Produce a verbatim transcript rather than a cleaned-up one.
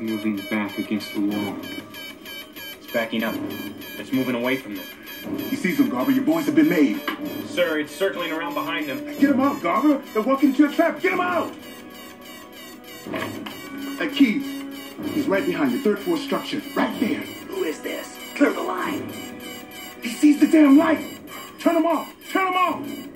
moving back against the wall. It's backing up. It's moving away from them. You see some, Garber? Your boys have been made. Sir, it's circling around behind them. Get them out, Garber. They're walking into a trap. Get them out. At Keys, he's right behind the third floor structure. Right there. Who is this? Clear the line. He sees the damn light. Turn him off. Turn him off.